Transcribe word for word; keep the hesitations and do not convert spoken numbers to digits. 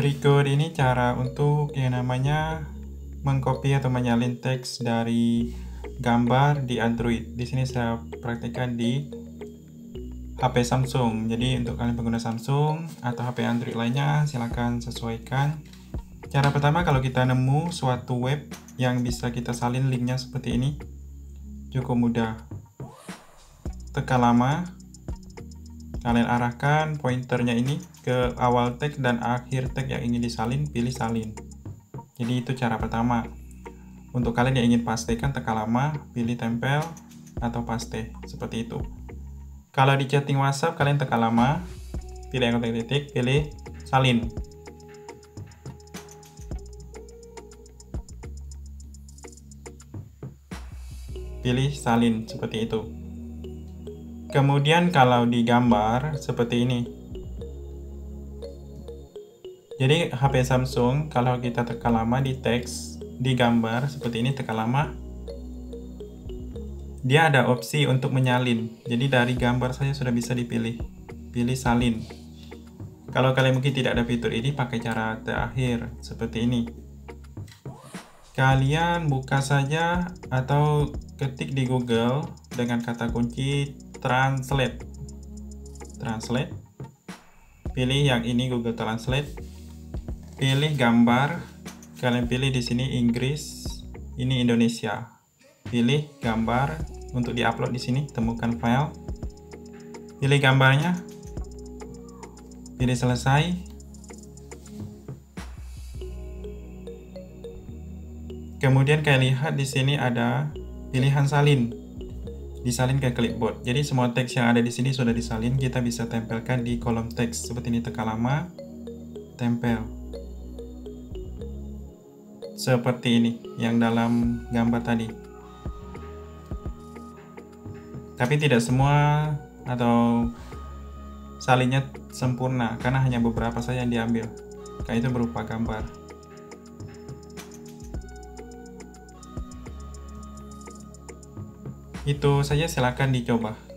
Berikut ini cara untuk yang namanya mengcopy atau menyalin teks dari gambar di Android. Di sini saya praktikkan di H P Samsung. Jadi untuk kalian pengguna Samsung atau H P Android lainnya, silahkan sesuaikan. Cara pertama, kalau kita nemu suatu web yang bisa kita salin linknya seperti ini, cukup mudah. Tekan lama, kalian arahkan pointernya ini ke awal teks dan akhir teks yang ingin disalin, pilih salin. Jadi itu cara pertama. Untuk kalian yang ingin pastekan, tekan lama, pilih tempel atau paste, seperti itu. Kalau di chatting WhatsApp, kalian tekan lama, pilih yang kotak titik, pilih salin. Pilih salin, seperti itu. Kemudian kalau di gambar, seperti ini. Jadi H P Samsung, kalau kita tekan lama di teks, di gambar, seperti ini, tekan lama, dia ada opsi untuk menyalin. Jadi dari gambar saya sudah bisa dipilih. Pilih salin. Kalau kalian mungkin tidak ada fitur ini, pakai cara terakhir, seperti ini. Kalian buka saja atau ketik di Google dengan kata kunci translate. Translate. Pilih yang ini, Google Translate. Pilih gambar. Kalian pilih di sini Inggris, ini Indonesia. Pilih gambar untuk diupload di sini, temukan file. Pilih gambarnya. Pilih selesai. Kemudian kalian lihat di sini ada pilihan salin. Disalin ke clipboard. Jadi semua teks yang ada di sini sudah disalin, kita bisa tempelkan di kolom teks. Seperti ini, tekan lama, tempel. Seperti ini yang dalam gambar tadi. Tapi tidak semua atau salinnya sempurna, karena hanya beberapa saja yang diambil. Karena itu berupa gambar. Itu saja, silakan dicoba.